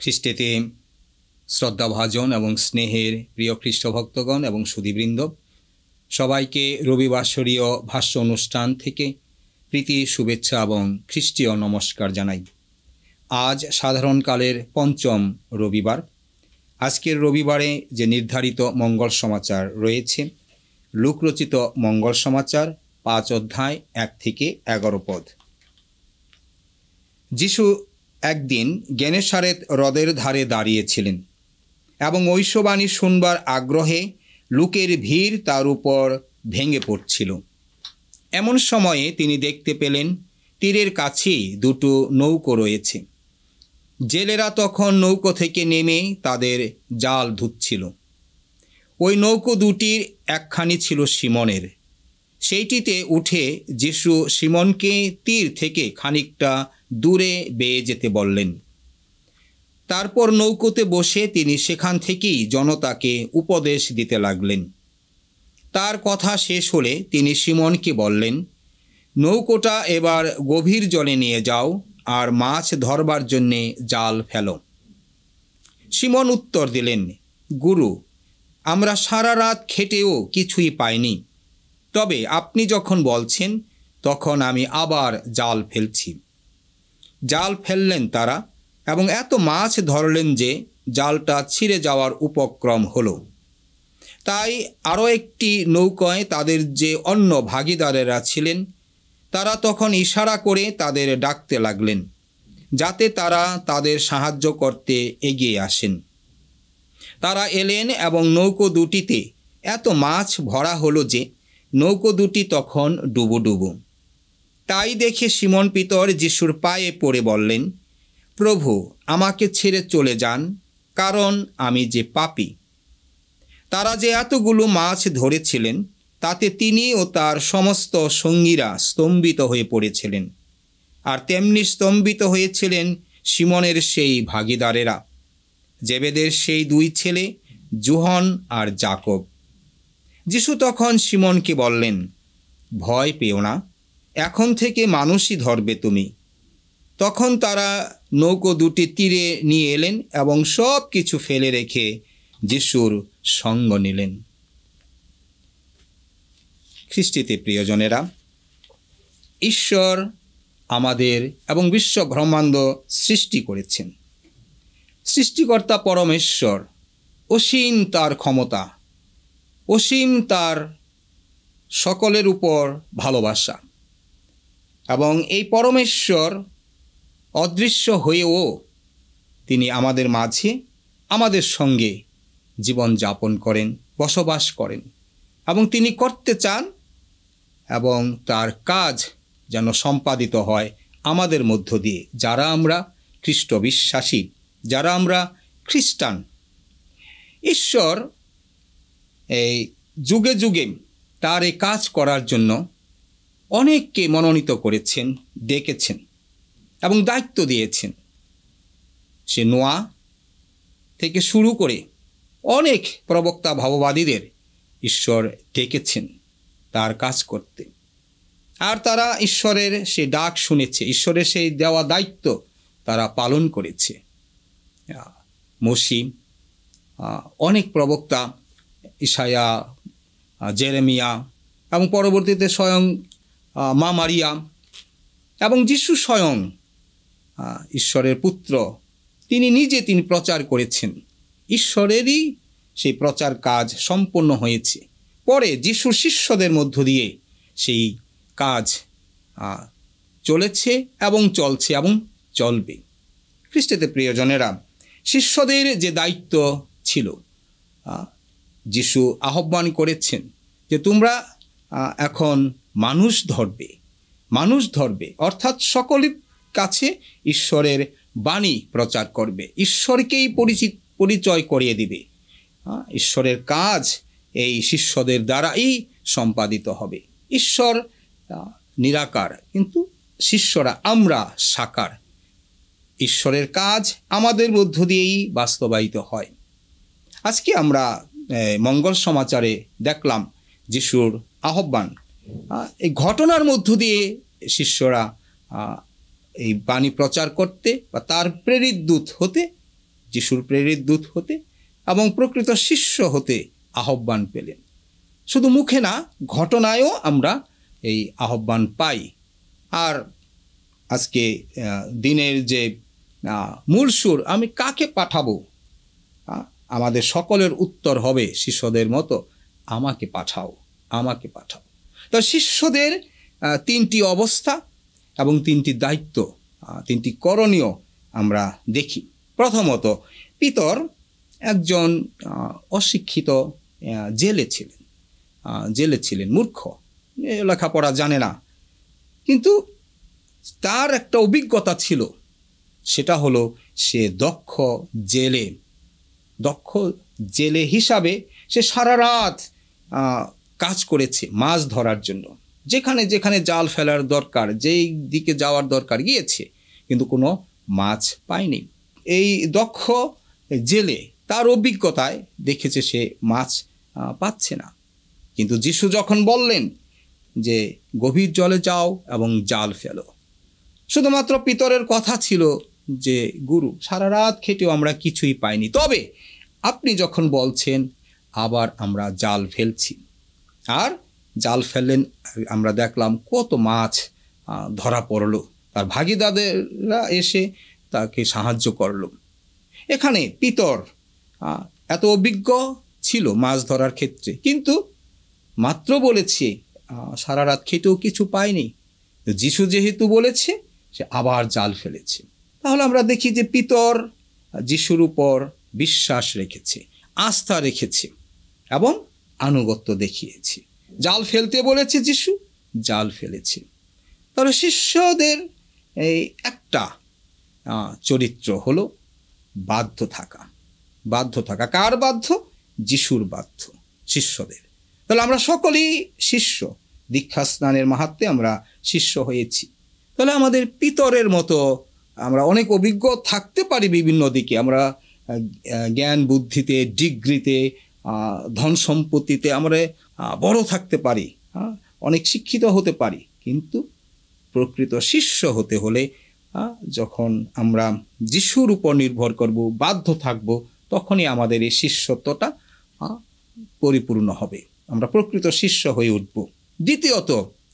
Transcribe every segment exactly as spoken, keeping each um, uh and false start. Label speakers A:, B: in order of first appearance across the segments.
A: খ্রিস্টেতে শ্রদ্ধাভাজন এবং স্নেহের প্রিয় খ্রিস্টভক্তগণ এবং সুধীবৃন্দ, সবাইকে রবিবাসরীয় ভাষ্য অনুষ্ঠান থেকে প্রীতি, শুভেচ্ছা এবং খ্রিস্টীয় নমস্কার জানাই। আজ সাধারণকালের পঞ্চম রবিবার। আজকের রবিবারে যে নির্ধারিত মঙ্গল সমাচার রয়েছে, লুকরচিত মঙ্গল সমাচার পাঁচ অধ্যায় এক থেকে এগারো পদ। যিশু একদিন গেনেসারেত হ্রদের ধারে দাঁড়িয়েছিলেন এবং ঐশবাণী শুনবার আগ্রহে লোকের ভিড় তার উপর ভেঙে পড়ছিল। এমন সময়ে তিনি দেখতে পেলেন তীরের কাছেই দুটো নৌকো রয়েছে। জেলেরা তখন নৌকো থেকে নেমে তাদের জাল ধুচ্ছিল। ওই নৌকো দুটির একখানি ছিল সিমনের। সেইটিতে উঠে যিশু সিমনকে তীর থেকে খানিকটা দূরে বেয়ে যেতে বললেন। তারপর নৌকোতে বসে তিনি সেখান থেকেই জনতাকে উপদেশ দিতে লাগলেন। তার কথা শেষ হলে তিনি সিমনকে বললেন, নৌকোটা এবার গভীর জলে নিয়ে যাও আর মাছ ধরবার জন্যে জাল ফেলো। সিমন উত্তর দিলেন, গুরু, আমরা সারা রাত খেটেও কিছুই পাইনি, তবে আপনি যখন বলছেন তখন আমি আবার জাল ফেলছি। জাল ফেললেন তারা এবং এত মাছ ধরলেন যে জালটা ছিঁড়ে যাওয়ার উপক্রম হলো। তাই আরও একটি নৌকায় তাদের যে অন্য ভাগীদারেরা ছিলেন তারা তখন ইশারা করে তাদের ডাকতে লাগলেন, যাতে তারা তাদের সাহায্য করতে এগিয়ে আসেন। তারা এলেন এবং নৌকো দুটিতে এত মাছ ভরা হলো যে নৌকো দুটি তখন ডুবো ডুবো। তাই দেখে সিমন পিতর যিশুর পায়ে পড়ে বললেন, প্রভু, আমাকে ছেড়ে চলে যান, কারণ আমি যে পাপী। তারা যে এতগুলো মাছ ধরেছিলেন তাতে তিনি ও তার সমস্ত সঙ্গীরা স্তম্ভিত হয়ে পড়েছিলেন, আর তেমনি স্তম্ভিত হয়েছিলেন সিমনের সেই ভাগীদারেরা, জেবেদের সেই দুই ছেলে যোহন আর যাকব। যিশু তখন সিমনকে বললেন, ভয় পেও না, এখন থেকে মানুষই ধরবে তুমি। তখন তারা নৌকো দুটি তীরে নিয়ে এলেন এবং সব কিছু ফেলে রেখে যিশুর সঙ্গ নিলেন। খ্রিস্টিতে প্রিয়জনেরা, ঈশ্বর আমাদের এবং বিশ্ব ব্রহ্মাণ্ড সৃষ্টি করেছেন। সৃষ্টিকর্তা পরমেশ্বর, অসীম তার ক্ষমতা, অসীম তার সকলের উপর ভালোবাসা, এবং এই পরমেশ্বর অদৃশ্য হয়েও তিনি আমাদের মাঝে আমাদের সঙ্গে জীবন যাপন করেন, বসবাস করেন, এবং তিনি করতে চান এবং তার কাজ যেন সম্পাদিত হয় আমাদের মধ্য দিয়ে, যারা আমরা খ্রিস্ট বিশ্বাসী, যারা আমরা খ্রিস্টান। ঈশ্বর এই যুগে যুগে তার এই কাজ করার জন্য অনেককে মনোনীত করেছেন, ডেকেছেন এবং দায়িত্ব দিয়েছেন। সে নোয়া থেকে শুরু করে অনেক প্রবক্তা ভাববাদীদের ঈশ্বর ডেকেছেন তার কাজ করতে, আর তারা ঈশ্বরের সে ডাক শুনেছে, ঈশ্বরের সেই দেওয়া দায়িত্ব তারা পালন করেছে। মসি, অনেক প্রবক্তা, ইসায়া, জেরেমিয়া এবং পরবর্তীতে স্বয়ং মা মারিয়া এবং যিশু স্বয়ং ঈশ্বরের পুত্র, তিনি নিজে তিনি প্রচার করেছেন। ঈশ্বরেরই সেই প্রচার কাজ সম্পন্ন হয়েছে। পরে যিশুর শিষ্যদের মধ্য দিয়ে সেই কাজ চলেছে এবং চলছে এবং চলবে। খ্রিস্টেতে প্রিয়জনেরা, শিষ্যদের যে দায়িত্ব ছিল, যিশু আহ্বান করেছেন যে তোমরা এখন মানুষ ধরবে, মানুষ ধরবে অর্থাৎ সকলের কাছে ঈশ্বরের বাণী প্রচার করবে, ঈশ্বরকেই পরিচিত পরিচয় করিয়ে দিবে। ঈশ্বরের কাজ এই শিষ্যদের দ্বারাই সম্পাদিত হবে। ঈশ্বর নিরাকার, কিন্তু শিষ্যরা আমরা সাকার। ঈশ্বরের কাজ আমাদের মধ্য দিয়েই বাস্তবায়িত হয়। আজকে আমরা মঙ্গল সমাচারে দেখলাম যিশুর আহ্বান। এই ঘটনার মধ্য দিয়ে শিষ্যরা এই বাণী প্রচার করতে বা তার প্রেরিত দূত হতে যিশুর প্রেরিত দূত হতে এবং প্রকৃত শিষ্য হতে আহ্বান পেলেন। শুধু মুখে না, ঘটনায়ও আমরা এই আহ্বান পাই। আর আজকে দিনের যে মূল সুর, আমি কাকে পাঠাবো, আমাদের সকলের উত্তর হবে শিষ্যদের মতো, আমাকে পাঠাও, আমাকে পাঠাও। তো শিষ্যদের তিনটি অবস্থা এবং তিনটি দায়িত্ব, তিনটি করণীয় আমরা দেখি। প্রথমত, পিতর একজন অশিক্ষিত জেলে ছিলেন, জেলে ছিলেন মূর্খ, লেখাপড়া জানে না, কিন্তু তার একটা অভিজ্ঞতা ছিল, সেটা হলো সে দক্ষ জেলে দক্ষ জেলে হিসাবে সে সারা রাত কাজ করেছে মাছ ধরার জন্য। যেখানে যেখানে জাল ফেলার দরকার, যেই দিকে যাওয়ার দরকার গিয়েছে, কিন্তু কোনো মাছ পায়নি। এই দক্ষ জেলে তার অভিজ্ঞতায় দেখেছে সে মাছ পাচ্ছে না। কিন্তু যিশু যখন বললেন যে গভীর জলে যাও এবং জাল ফেলো, শুধুমাত্র পিতরের কথা ছিল যে গুরু, সারা রাত খেটেও আমরা কিছুই পাইনি, তবে আপনি যখন বলছেন আবার আমরা জাল ফেলছি। আর জাল ফেললেন, আমরা দেখলাম কত মাছ ধরা পড়লো। তার ভাগীদারেরা এসে তাকে সাহায্য করলো। এখানে পিতর এত অভিজ্ঞ ছিল মাছ ধরার ক্ষেত্রে, কিন্তু মাত্র বলেছে সারা রাত খেটেও কিছু পায়নি। যিশু যেহেতু বলেছে, সে আবার জাল ফেলেছে। তাহলে আমরা দেখি যে পিতর যিশুর উপর বিশ্বাস রেখেছে, আস্থা রেখেছে এবং আনুগত্য দেখিয়েছে। জাল ফেলতে বলেছে যিশু, জাল ফেলেছে। তাহলে শিষ্যদের এই একটা চরিত্র হলো বাধ্য থাকা। বাধ্য থাকা কার বাধ্য? যিশুর বাধ্য, শিষ্যদের। তাহলে আমরা সকলেই শিষ্য, দীক্ষা স্নানের মাহাত্ম্যে আমরা শিষ্য হয়েছি। তাহলে আমাদের পিতরের মতো আমরা অনেক অভিজ্ঞ থাকতে পারি বিভিন্ন দিকে। আমরা জ্ঞান বুদ্ধিতে, ডিগ্রিতে, ধন সম্পত্তিতে আমরা বড় থাকতে পারি, অনেক শিক্ষিত হতে পারি, কিন্তু প্রকৃত শিষ্য হতে হলে যখন আমরা যিশুর উপর নির্ভর করব, বাধ্য থাকব, তখনই আমাদের এই শিষ্যত্বটা পরিপূর্ণ হবে, আমরা প্রকৃত শিষ্য হয়ে উঠব। দ্বিতীয়ত,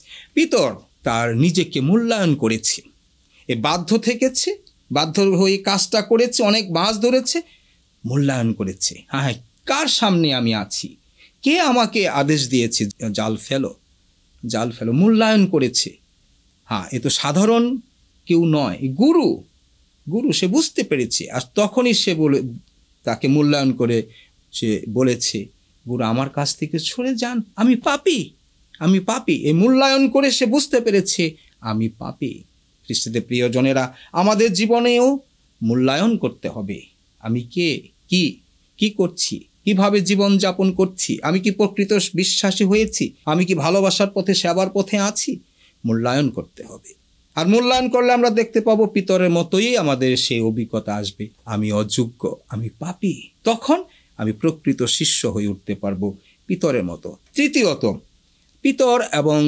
A: পিতর তার নিজেকে মূল্যায়ন করেছে, এ বাধ্য থেকেছে, বাধ্য হয়ে কাজটা করেছে, অনেক মাছ ধরেছে, মূল্যায়ন করেছে। হ্যাঁ, কার সামনে আমি আছি, কে আমাকে আদেশ দিয়েছে জাল ফেলো, জাল ফেলো, মূল্যায়ন করেছে। হ্যাঁ, এ তো সাধারণ কেউ নয়, গুরু, গুরু সে বুঝতে পেরেছে। আর তখনই সে বলে, তাকে মূল্যায়ন করে সে বলেছে, গুরু আমার কাছ থেকে সরে যান, আমি পাপী, আমি পাপী। এই মূল্যায়ন করে সে বুঝতে পেরেছে আমি পাপী। খ্রিস্টদের প্রিয়জনেরা, আমাদের জীবনেও মূল্যায়ন করতে হবে। আমি কে, কি কি করছি, কিভাবে জীবন যাপন করছি, আমি কি প্রকৃত বিশ্বাসী হয়েছি, আমি কি ভালোবাসার পথে, সেবার পথে আছি, মূল্যায়ন করতে হবে। আর মূল্যায়ন করলে আমরা দেখতে পাবো পিতরের মতোই আমাদের সেই অভিজ্ঞতা আসবে, আমি অযোগ্য, আমি পাপী। তখন আমি প্রকৃত শিষ্য হয়ে উঠতে পারবো পিতরের মতো। তৃতীয়ত, পিতর এবং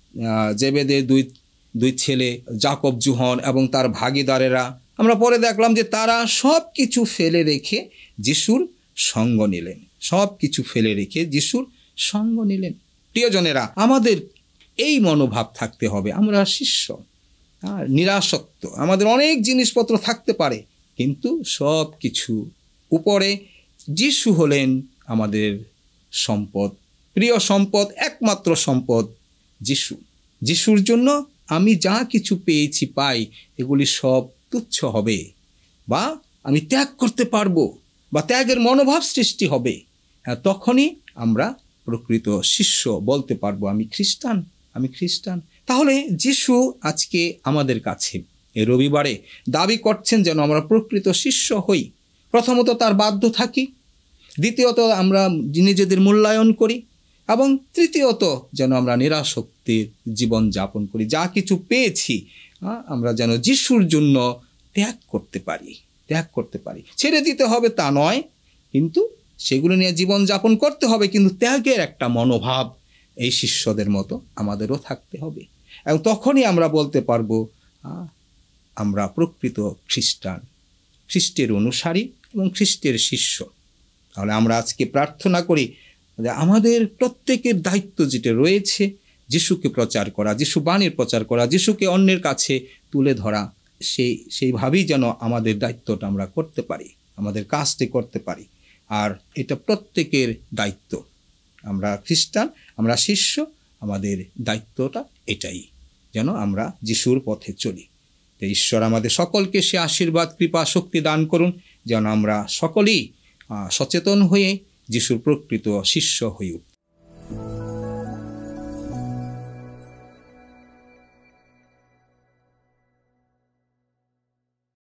A: জেবেদের দুই দুই ছেলে যাকব, জোহন এবং তার ভাগীদারেরা, আমরা পরে দেখলাম যে তারা সব কিছু ফেলে রেখে যিশুর সঙ্গ নিলেন, সব কিছু ফেলে রেখে যিশুর সঙ্গ নিলেন। প্রিয়জনেরা, আমাদের এই মনোভাব থাকতে হবে, আমরা শিষ্য, আর নিরাসক্ত, আমাদের অনেক জিনিসপত্র থাকতে পারে, কিন্তু সব কিছু উপরে যিশু হলেন আমাদের সম্পদ, প্রিয় সম্পদ, একমাত্র সম্পদ যিশু। যিশুর জন্য আমি যা কিছু পেয়েছি, পাই, এগুলি সব তুচ্ছ হবে, বা আমি ত্যাগ করতে পারবো, বা ত্যাগের মনোভাব সৃষ্টি হবে। হ্যাঁ, তখনই আমরা প্রকৃত শিষ্য বলতে পারবো, আমি খ্রিস্টান, আমি খ্রিস্টান। তাহলে যিশু আজকে আমাদের কাছে এই রবিবারে দাবি করছেন যেন আমরা প্রকৃত শিষ্য হই। প্রথমত তার বাধ্য থাকি, দ্বিতীয়ত আমরা নিজেদের মূল্যায়ন করি, এবং তৃতীয়ত যেন আমরা নিরাসক্তির জীবন যাপন করি। যা কিছু পেয়েছি আমরা যেন যিশুর জন্য ত্যাগ করতে পারি, ত্যাগ করতে পারি। ছেড়ে দিতে হবে তা নয়, কিন্তু সেগুলো নিয়ে জীবন যাপন করতে হবে, কিন্তু ত্যাগের একটা মনোভাব এই শিষ্যদের মতো আমাদেরও থাকতে হবে। এবং তখনই আমরা বলতে পারবো আমরা প্রকৃত খ্রিস্টান, খ্রিস্টের অনুসারী এবং খ্রিস্টের শিষ্য। তাহলে আমরা আজকে প্রার্থনা করি যে আমাদের প্রত্যেকের দায়িত্ব যেটা রয়েছে, যিশুকে প্রচার করা, যিশু বাণীর প্রচার করা, যিশুকে অন্যের কাছে তুলে ধরা, সেই সেইভাবেই যেন আমাদের দায়িত্বটা আমরা করতে পারি, আমাদের কাজটি করতে পারি। আর এটা প্রত্যেকের দায়িত্ব। আমরা খ্রিস্টান, আমরা শিষ্য, আমাদের দায়িত্বটা এটাই, যেন আমরা যিশুর পথে চলি। তো ঈশ্বর আমাদের সকলকে সে আশীর্বাদ, কৃপা, শক্তি দান করুন, যেন আমরা সকলেই সচেতন হয়ে যিশুর প্রকৃত শিষ্য হয়ে উঠি।